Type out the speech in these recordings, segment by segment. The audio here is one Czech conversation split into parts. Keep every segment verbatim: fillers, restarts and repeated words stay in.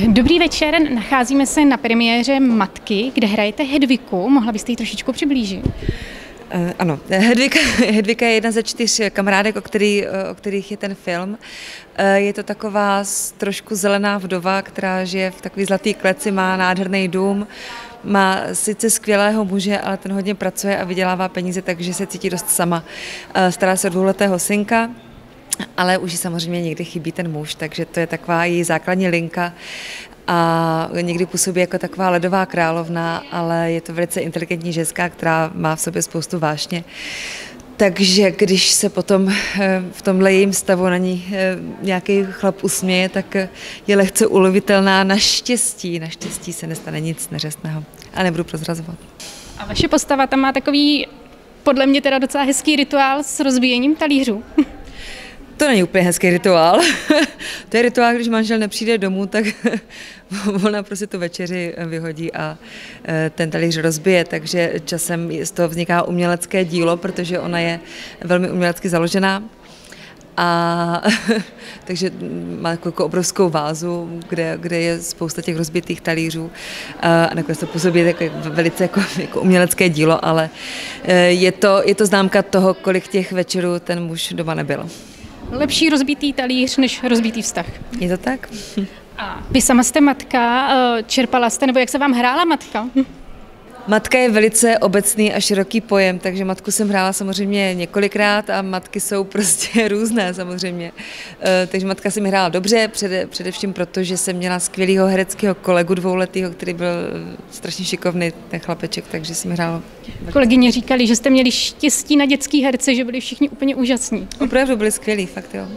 Dobrý večer, nacházíme se na premiéře Matky, kde hrajete Hedviku. Mohla byste ji trošičku přiblížit? Ano, Hedvika, Hedvika je jedna ze čtyř kamarádek, o, který, o kterých je ten film. Je to taková trošku zelená vdova, která žije v takový zlatý kleci, má nádherný dům, má sice skvělého muže, ale ten hodně pracuje a vydělává peníze, takže se cítí dost sama. Stará se o dvouletého synka, ale už jí samozřejmě někdy chybí ten muž, takže to je taková její základní linka. A někdy působí jako taková ledová královna, ale je to velice inteligentní ženská, která má v sobě spoustu vášně. Takže když se potom v tomhle jejím stavu na ní nějaký chlap usměje, tak je lehce ulovitelná. Naštěstí, naštěstí se nestane nic neřestného. A nebudu prozrazovat. A vaše postava tam má takový, podle mě teda docela hezký rituál s rozbíjením talířů. To není úplně hezký rituál. To je rituál, když manžel nepřijde domů, tak ona prostě tu večeři vyhodí a ten talíř rozbije, takže časem z toho vzniká umělecké dílo, protože ona je velmi umělecky založená. A takže má jako obrovskou vázu, kde, kde je spousta těch rozbitých talířů a nakonec to působí jako velice jako, jako umělecké dílo, ale je to, je to známka toho, kolik těch večerů ten muž doma nebyl. Lepší rozbitý talíř než rozbitý vztah. Je to tak? A vy sama jste matka, čerpala jste, nebo jak se vám hrála matka? Matka je velice obecný a široký pojem, takže matku jsem hrála samozřejmě několikrát a matky jsou prostě různé samozřejmě. Takže matka se mi hrála dobře, přede, především proto, že jsem měla skvělého hereckého kolegu dvouletého, který byl strašně šikovný, ten chlapeček, takže si mi hrálo. Kolegyně říkali, že jste měli štěstí na dětský herce, že byli všichni úplně úžasní. Opravdu byli skvělí, fakt jo.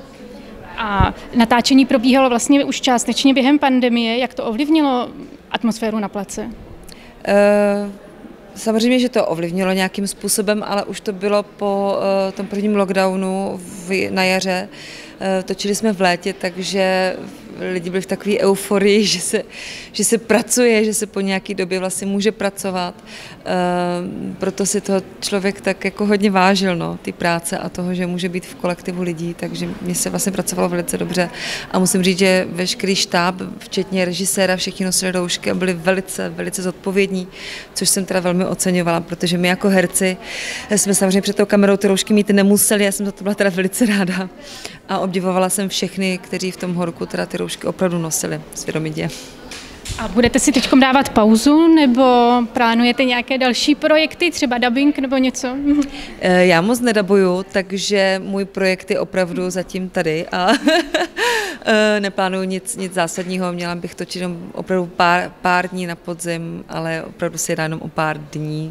A natáčení probíhalo vlastně už částečně během pandemie. Jak to ovlivnilo atmosféru na place? Uh, samozřejmě, že to ovlivnilo nějakým způsobem, ale už to bylo po uh, tom prvním lockdownu v, na jaře. Uh, točili jsme v létě, takže lidi byli v takové euforii, že se, že se pracuje, že se po nějaké době vlastně může pracovat. Uh, proto si toho člověk tak jako hodně vážil, no, ty práce a toho, že může být v kolektivu lidí, takže mě se vlastně pracovalo velice dobře. A musím říct, že veškerý štáb, včetně režiséra, všichni nosili roušky a byli velice, velice zodpovědní, což jsem teda velmi oceňovala, protože my jako herci jsme samozřejmě před tou kamerou ty roušky mít nemuseli, já jsem za to byla teda velice ráda. A obdivovala jsem všechny, kteří v tom horku teda ty roušky opravdu nosili svědomitě. A budete si teď dávat pauzu, nebo plánujete nějaké další projekty, třeba dabing nebo něco? Já moc nedabuju, takže můj projekt je opravdu zatím tady a neplánuju nic, nic zásadního. Měla bych točit jenom opravdu pár, pár dní na podzim, ale opravdu si jedná jenom o pár dní.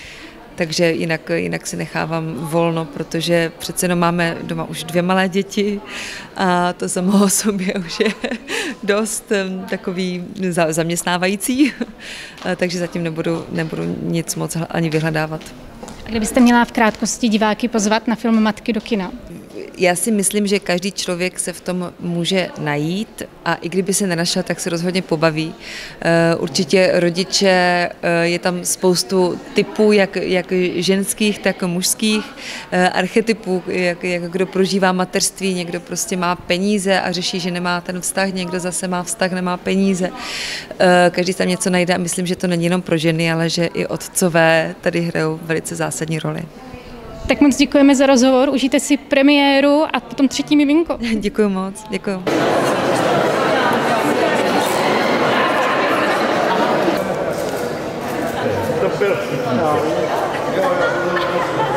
Takže jinak, jinak si nechávám volno, protože přece jenom máme doma už dvě malé děti a to samo o sobě už je dost takový zaměstnávající, takže zatím nebudu, nebudu nic moc ani vyhledávat. A kdybyste měla v krátkosti diváky pozvat na film Matky do kina? Já si myslím, že každý člověk se v tom může najít a i kdyby se nenašel, tak se rozhodně pobaví. Určitě rodiče, je tam spoustu typů, jak, jak ženských, tak mužských, archetypů, jak, jak kdo prožívá mateřství, někdo prostě má peníze a řeší, že nemá ten vztah, někdo zase má vztah, nemá peníze. Každý tam něco najde a myslím, že to není jenom pro ženy, ale že i otcové tady hrajou velice zásadní roli. Tak moc děkujeme za rozhovor, užijte si premiéru a potom třetí miminko. Děkuji moc, děkuji. To byl.